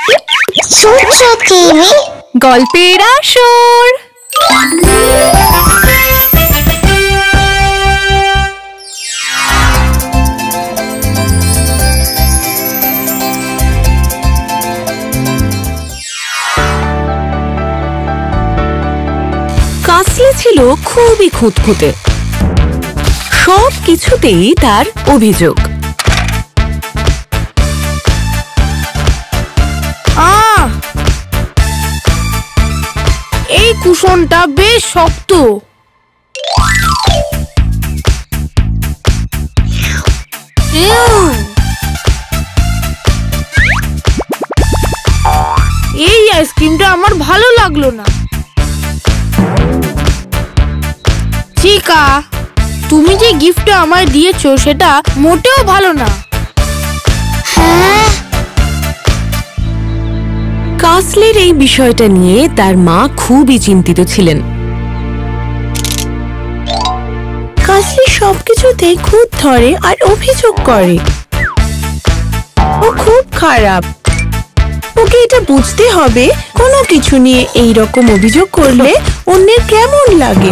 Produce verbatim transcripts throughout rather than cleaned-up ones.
সূত্র টিভি গল্পের আসর। কাসলি ছিল খুবই খুঁতখুঁতে, সব কিছুতেই তার অভিযোগ। আহ, এই কুশনটা বেশ শক্ত। এই আইসক্রিমটা আমার ভালো লাগলো না। চিকা, তুমি যে গিফটটা আমায় দিয়েছো সেটা মোটেও ভালো না। হ্যাঁ, কাসলির এই বিষয়টা নিয়ে তার মা খুবই চিন্তিত ছিলেন। কাসলি সবকিছুতে খুঁত ধরে আর অভিযোগ করে। ও খুব খারাপ। ওকে এটা বুঝতে হবে কোনো কিছু নিয়ে এই রকম অভিযোগ করলে অন্যের কেমন লাগে।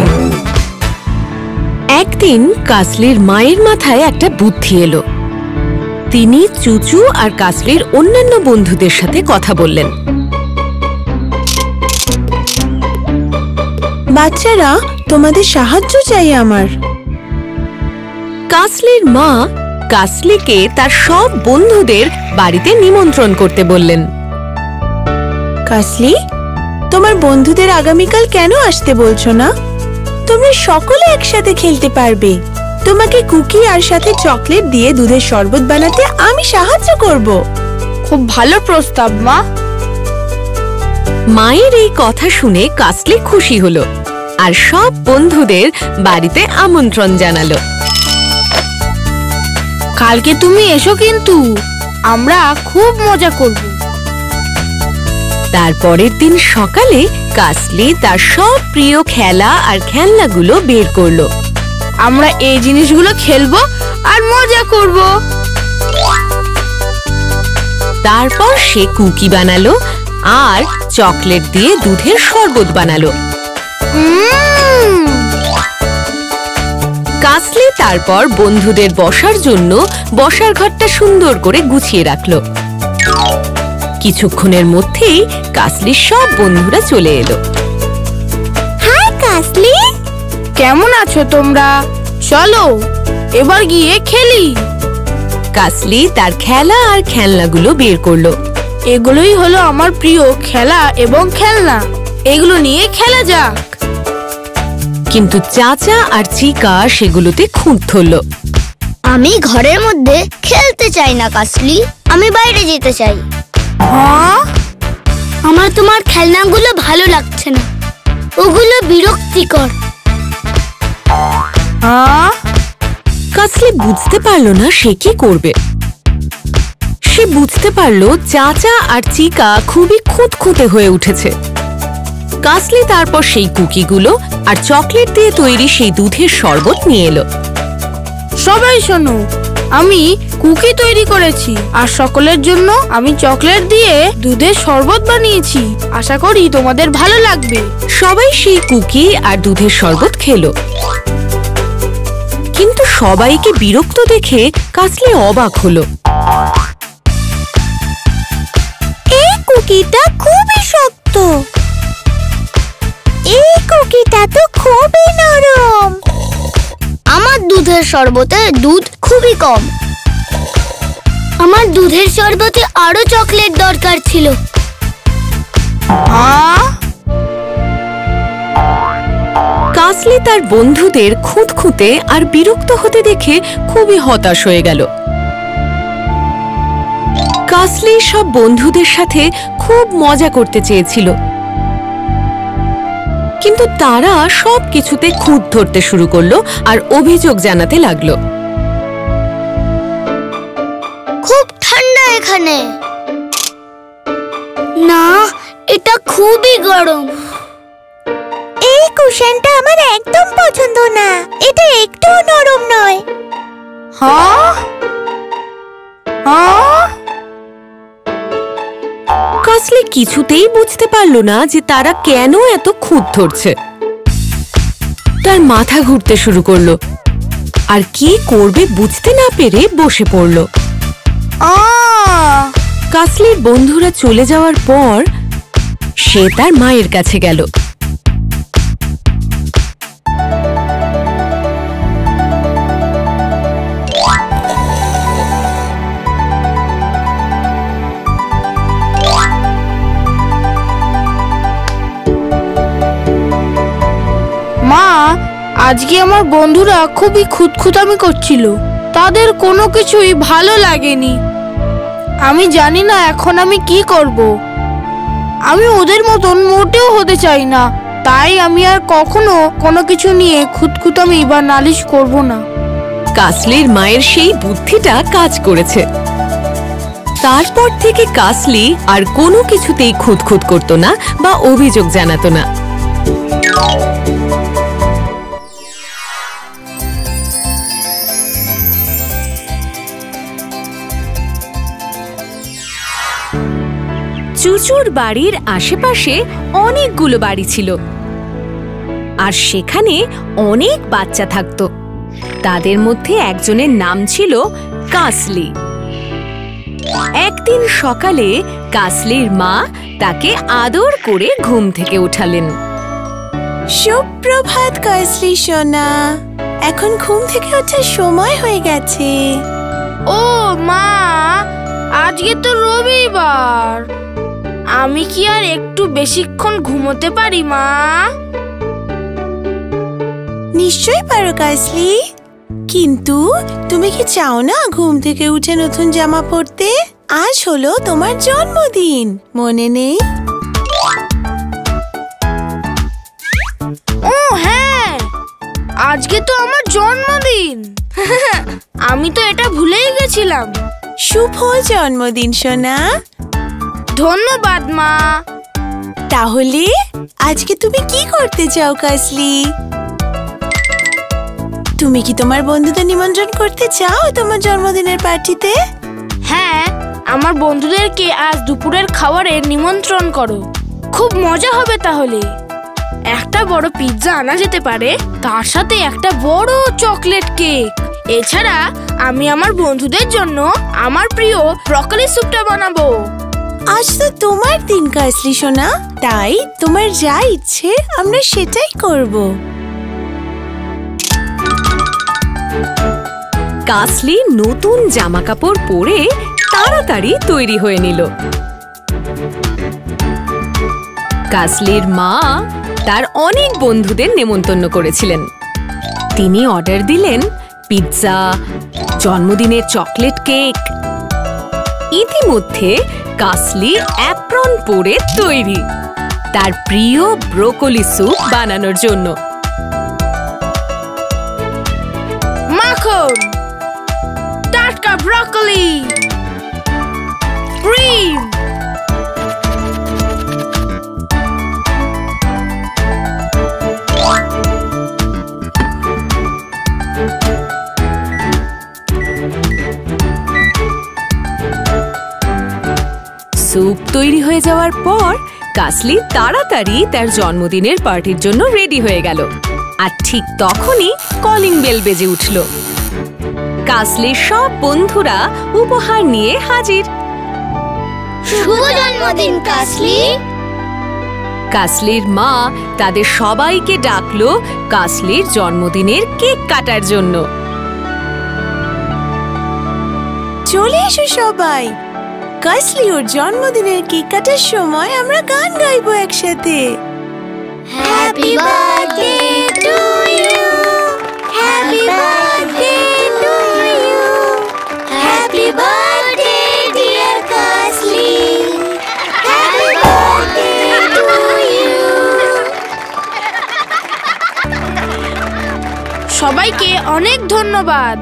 একদিন কাসলির মায়ের মাথায় একটা বুদ্ধি এলো। তিনি চুচু আর কাসলির অন্যান্য বন্ধুদের সাথে কথা বললেন। বাচ্চারা, তোমাদের সাহায্য চাই আমার। কাসলির মা কাসলিকে তার সব বন্ধুদের বাড়িতে নিমন্ত্রণ করতে বললেন। কাসলি, তোমার বন্ধুদের আগামীকাল কেন আসতে বলছো না? তোমরা সকলে একসাথে খেলতে পারবে। তোমাকে কুকি আর সাথে চকলেট দিয়ে দুধের শরবত বানাতে আমি সাহায্য করব। খুব ভালো প্রস্তাব মা। মায়ের এই কথা শুনে কাসলি খুশি হলো আর সব বন্ধুদের বাড়িতে আমন্ত্রণ জানালো। কালকে তুমি এসো কিন্তু, আমরা খুব মজা করব। তারপরের দিন সকালে কাসলি তার সব প্রিয় খেলা আর খেলনাগুলো বের করলো। আমরা এই জিনিসগুলো খেলবো আর মজা করব। তারপর সে কুকি বানালো আর চকলেট দিয়ে দুধের শরবত বানালো। কাসলি তারপর বন্ধুদের বসার জন্য বসার ঘরটা সুন্দর করে গুছিয়ে রাখলো। কিছুক্ষণের মধ্যেই কাসলির সব বন্ধুরা চলে এলো। হাই কাসলি, কেমন আছো তোমরা? চলো এবার গিয়ে খেলি। কাসলি তার খেলা আর খেলনাগুলো বের করলো। এগুলোই হলো আমার প্রিয় খেলা এবং খেলনা। এগুলো নিয়ে খেলা যাক। কিন্তু চাচা আর চিকা সেগুলোতে খুঁত ধরলো। আমি ঘরের মধ্যে খেলতে চাই না কাসলি, আমি বাইরে যেতে চাই। হ্যাঁ, আমার তোমার খেলনাগুলো ভালো লাগছে না, ওগুলো বিরক্তিকর। হ্যাঁ, কাসলি বুঝতে পারলো না সে কি করবে। সে বুঝতে পারলো চাচা আর চিকা খুবই খুঁতখুঁতে হয়ে উঠেছে। কাসলি তারপর সেই কুকিগুলো আর চকলেট দিয়ে তৈরি সেই দুধের শরবত নিয়ে এলো। সবাই শোনো, আমি কুকি তৈরি করেছি আর সকলের জন্য আমি চকলেট দিয়ে দুধের শরবত বানিয়েছি। আশা করি তোমাদের ভালো লাগবে। সবাই সেই কুকি আর দুধের শরবত খেলো, কিন্তু সবাইকে বিরক্ত দেখে কাসলি অবাক হলো। এই কুকিটা খুবই শক্ত, এই কুকিটা তো খুবই নরম। আমার দুধের শরবতে দুধ খুবই কম। আমার দুধের শরবতে আরো চকলেট দরকার ছিল। হ্যাঁ, কাসলি তার বন্ধুদের খুঁতখুঁতে আর বিরক্ত হতে দেখে খুবই হতাশ হয়ে গেল। কাসলি সব বন্ধুদের সাথে খুব মজা করতে চেয়েছিল, কিন্তু তারা সব কিছুতে খুঁত ধরতে শুরু করলো আর অভিযোগ জানাতে লাগলো। খুব ঠান্ডা এখানে। না, এটা খুবই গরম। এই কুশনটা আমার একদম পছন্দ না, এটা একটুও নরম নয়। হ্যাঁ, হ্যাঁ, কাসলি কিছুতেই বুঝতে পারলো না যে তারা কেন এত খুঁত ধরছে। তার মাথা ঘুরতে শুরু করলো আর কি করবে বুঝতে না পেরে বসে পড়ল। কাসলির বন্ধুরা চলে যাওয়ার পর সে তার মায়ের কাছে গেল। মা, আজকে আমার বন্ধুরা খুবই খুঁতখুঁতামি করছিল। তাদের কোনো কিছুই ভালো লাগেনি। আমি জানি না এখন আমি কি করব। আমি ওদের মতন মোটেও হতে চাই না। তাই আমি আর কখনো কোনো কিছু নিয়ে খুঁতখুঁতামি বা নালিশ করব না। কাসলির মায়ের সেই বুদ্ধিটা কাজ করেছে। তারপর থেকে কাসলি আর কোনো কিছুতেই খুঁতখুঁত করতো না বা অভিযোগ জানাতো না। চুচুর বাড়ির আশেপাশে অনেকগুলো বাড়ি ছিল আর সেখানে অনেক বাচ্চা থাকতো। তাদের মধ্যে একজনের নাম ছিল কাসলি। একদিন সকালে কাসলির মা তাকে আদর করে ঘুম থেকে উঠালেন। সুপ্রভাত কাসলি সোনা, এখন ঘুম থেকে ওঠার সময় হয়ে গেছে। ও মা, আজকে তো রবিবার। আমি কি আর একটু বেশিক্ষণ ঘুমোতে পারি মা? নিশ্চয়ই পারো কাসলি, কিন্তু তুমি কি চাও না ঘুম থেকে উঠে নতুন জামা পরতে? আজ হলো তোমার জন্মদিন, মনে নেই? ও হ্যাঁ, আজকে তো আমার জন্মদিন। আমি তো এটা ভুলেই গেছিলাম। শুভ জন্মদিন সোনা। ধন্যবাদ মা। তাহলে আজকে তুমি কি করতে চাও কাসলি? তুমি কি তোমার বন্ধুদের নিমন্ত্রণ করতে চাও তোমার জন্মদিনের পার্টিতে? হ্যাঁ, আমার বন্ধুদেরকে আজ দুপুরের খাবারে নিমন্ত্রণ করো। খুব মজা হবে তাহলে। একটা বড় পিৎজা আনা যেতে পারে, তার সাথে একটা বড় চকলেট কেক। এছাড়া আমি আমার বন্ধুদের জন্য আমার প্রিয় ব্রকলি স্যুপটা বানাবো। আজ তো তোমার দিন কাসলি সোনা, তাই তোমার যা ইচ্ছে আমরা সেটাই করব। কাসলি নতুন জামা কাপড় পরে তাড়াতাড়ি তৈরি হয়ে নিল। কাসলির মা তার অনেক বন্ধুদের নেমন্তন্ন করেছিলেন। তিনি অর্ডার দিলেন পিৎজা, জন্মদিনের চকলেট কেক। ইতিমধ্যে কাসলি অ্যাপ্রন পরে তৈরি তার প্রিয় ব্রোকলি স্যুপ বানানোর জন্য। মাখন, টাটকা ব্রকলি, ক্রিম, স্যুপ তৈরি হয়ে যাওয়ার পর কাসলি তাড়াতাড়ি তার জন্মদিনের পার্টির জন্য রেডি হয়ে গেল। আর ঠিক তখনই কলিং বেল বেজে উঠল। কাসলির সব বন্ধুরা উপহার নিয়ে হাজির। শুভ জন্মদিন কাসলি। কাসলির মা তাদের সবাইকে ডাকলো কাসলির জন্মদিনের কেক কাটার জন্য। চলে এসো সবাই, কাসলি ওর জন্মদিনের কেক কাটার সময় আমরা গান গাইবো একসাথে। Happy birthday to you, happy birthday to you, happy birthday dear কাসলি, হ্যাপি বার্থডে টু ইউ। সবাইকে অনেক ধন্যবাদ।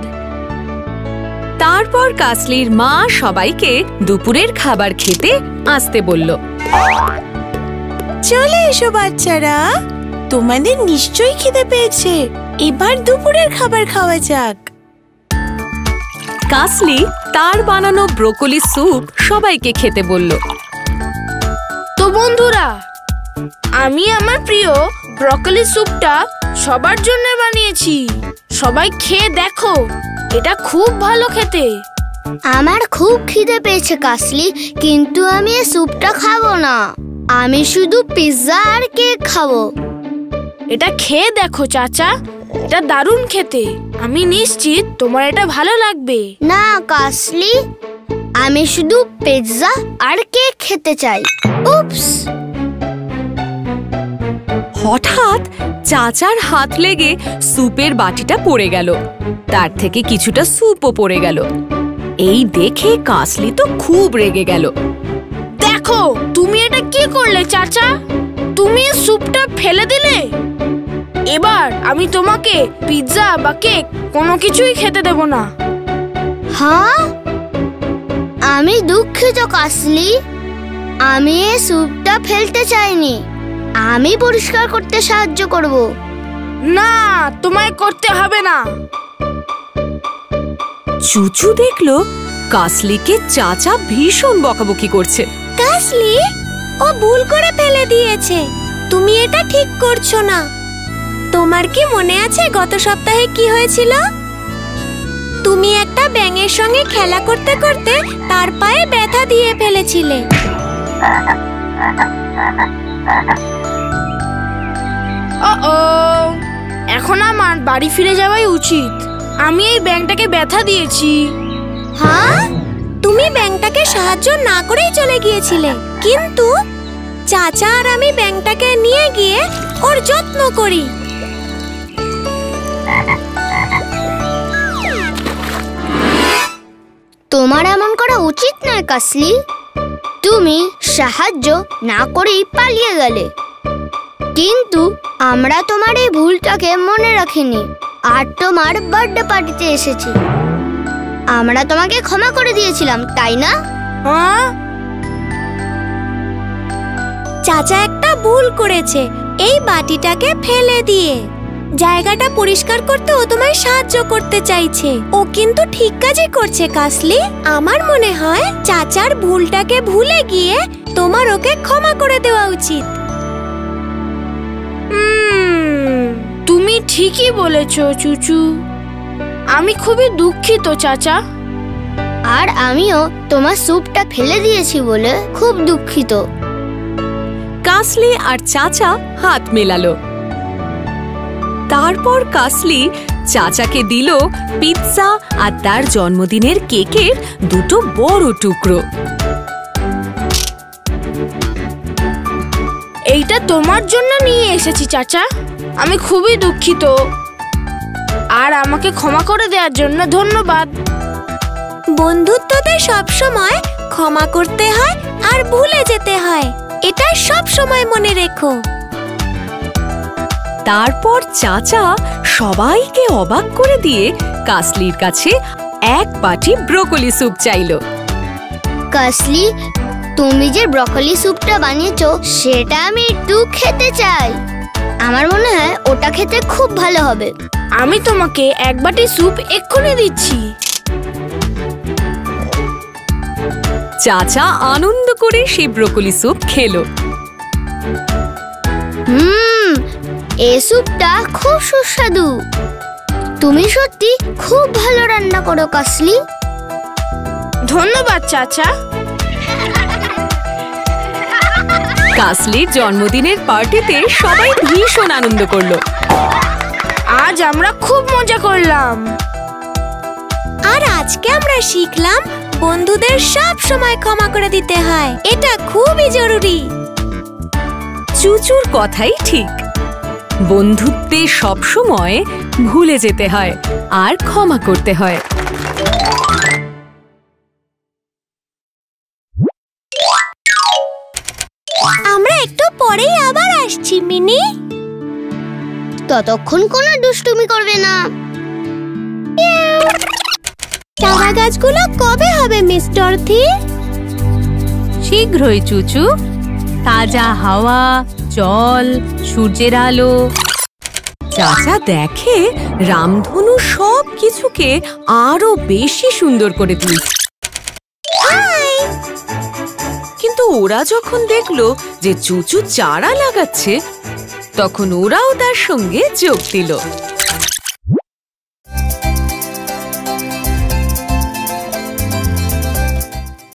তারপর কাসলির মা সবাইকে দুপুরের খাবার খেতে আসতে বলল। চলে এসো বাচ্চারা, তোমাদের নিশ্চয়ই খিদে পেয়েছে। এবার দুপুরের খাবার খাওয়া যাক। কাসলি তার বানানো ব্রোকলি স্যুপ সবাইকে খেতে বলল। বন্ধুরা, আমি আমার প্রিয় ব্রকলি স্যুপটা সবার জন্য বানিয়েছি। সবাই খেয়ে দেখো, এটা খুব ভালো খেতে। আমার খুব খিদে পেয়েছে কাসলি, কিন্তু আমি এই স্যুপটা খাবো না। আমি শুধু পিৎজা আর কেক খাবো। এটা খেয়ে দেখো চাচা, এটা দারুণ খেতে। আমি নিশ্চিত তোমার এটা ভালো লাগবে। না কাসলি, আমি শুধু পিৎজা আর কেক খেতে চাই। উপস! হঠাৎ চাচার হাত লেগে স্যুপের বাটিটা পড়ে গেল। তার থেকে কিছুটা স্যুপও পড়ে গেল। এই দেখে কাসলি তো খুব রেগে গেল। দেখো, তুমি এটা কি করলে চাচা? তুমি স্যুপটা ফেলে দিলে। এবার আমি তোমাকে পিৎজা বা কেক কোনো কিছুই খেতে দেব না। হ্যাঁ, আমি দুঃখিত কাসলি। আমি এই স্যুপটা ফেলতে চাইনি। আমি পরিষ্কার করতে সাহায্য করব। না, তোমায় করতে হবে না। চুচু দেখলো কাসলিকে চাচা ভীষণ বকাবকি করছে। কাসলি, ও ভুল করে ফেলে দিয়েছে। তুমি এটা ঠিক করছো না। তোমার কি মনে আছে গত সপ্তাহে কি হয়েছিল? তুমি একটা ব্যাঙের সঙ্গে খেলা করতে করতে তার পায়ে ব্যথা দিয়ে ফেলেছিলে। ও, এখন আমার বাড়ি ফিরে যাওয়াই উচিত। আমি এই ব্যাঙটাকে ব্যথা দিয়েছি। হ্যাঁ, তুমি ব্যাঙটাকে সাহায্য না করেই চলে গিয়েছিলে। কিন্তু চাচা আর আমি ব্যাঙটাকে নিয়ে গিয়ে ওর যত্ন করি। তোমার এমন করা উচিত নয় কাসলি। তুমি সাহায্য না করেই পালিয়ে গেলে। কিন্তু আমরা তোমার এই ভুলটাকে মনে রাখিনি আর তোমার বার্থডে পার্টিতে এসেছি। আমরা তোমাকে ক্ষমা করে দিয়েছিলাম, তাই না? হ্যাঁ, চাচা একটা ভুল করেছে এই বাটিটাকে ফেলে দিয়ে। জায়গাটা পরিষ্কার করতে ও তোমায় সাহায্য করতে চাইছে। ও কিন্তু ঠিক কাজই করছে কাসলি। আমার মনে হয় চাচার ভুলটাকে ভুলে গিয়ে তোমার ওকে ক্ষমা করে দেওয়া উচিত। তুমি ঠিকই বলেছো চুচু। আমি খুবই দুঃখিত চাচা। আর আমিও তোমার স্যুপটা ফেলে দিয়েছি বলে খুব দুঃখিত। কাসলি আর চাচা হাত মেলালো। তারপর কাসলি চাচাকে দিল পিৎজা আর তার জন্মদিনের কেকের দুটো বড় টুকরো। এইটা তোমার জন্য নিয়ে এসেছি চাচা। আমি খুবই দুঃখিত, আর আমাকে ক্ষমা করে দেওয়ার জন্য ধন্যবাদ। বন্ধুত্বতে সব সময় ক্ষমা করতে হয় আর ভুলে যেতে হয়, এটা সব সময় মনে রেখো। তারপর চাচা সবাইকে অবাক করে দিয়ে কাসলির কাছে এক বাটি ব্রোকলি স্যুপ চাইলো। কাসলি, তুমি যে ব্রকলি স্যুপটা বানিয়েছো সেটা আমি একটু খেতে চাই। আমার মনে হয় ওটা খেতে খুব ভালো হবে। আমি তোমাকে এক বাটি স্যুপ এক্ষুনি দিচ্ছি। চাচা আনন্দ করে সেই ব্রোকলি স্যুপ খেলো। হুম, এই স্যুপটা খুব সুস্বাদু। তুমি সত্যি খুব ভালো রান্না করো কাসলি। ধন্যবাদ চাচা। কাসলির জন্মদিনের পার্টিতে সবাই ভীষণ আনন্দ করলো। আজ আমরা খুব মজা করলাম। আর আজকে আমরা শিখলাম বন্ধুদের সব সময় ক্ষমা করে দিতে হয়, এটা খুবই জরুরি। চুচুর কথাই ঠিক, বন্ধুত্বে সব সময় ভুলে যেতে হয় আর ক্ষমা করতে হয়। আমরা একটু পরেই আবার আসছি মিনি। ততক্ষণ কোনো দুষ্টুমি করবে না। চারা গাছগুলো কবে হবে মিস ডরথি? শীঘ্রই চুচু। তাজা হাওয়া, জল, সূর্যের আলো। চাচা দেখে রামধনু সব কিছুকে আরো বেশি সুন্দর করে তুলছে। কিন্তু ওরা যখন দেখলো যে চুচু চারা লাগাচ্ছে, তখন ওরাও তার সঙ্গে যোগ দিল।